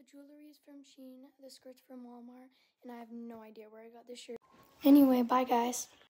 jewelry is from Shein, the skirt's from Walmart, and I have no idea where I got this shirt. Anyway, bye guys.